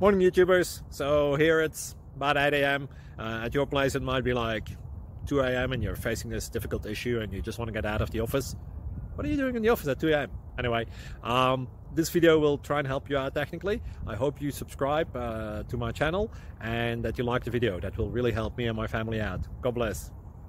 Morning YouTubers. So here it's about 8 a.m. At your place it might be like 2 a.m. and you're facing this difficult issue and you just want to get out of the office. What are you doing in the office at 2 a.m.? Anyway, this video will try and help you out technically. I hope you subscribe to my channel and that you like the video. That will really help me and my family out. God bless.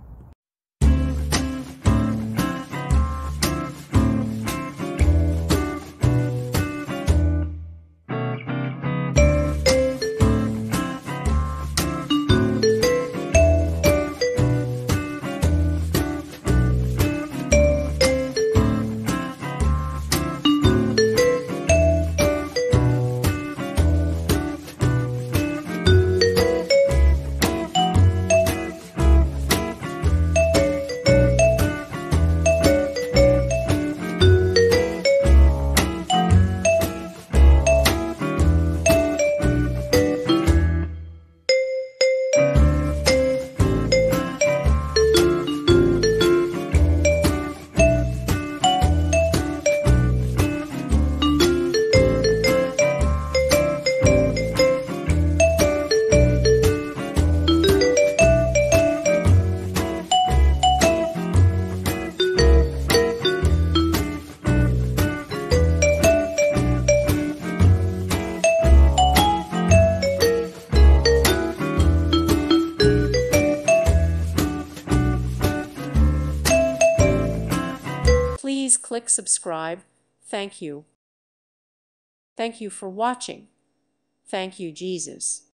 Please click subscribe. Thank you. Thank you for watching. Thank you, Jesus.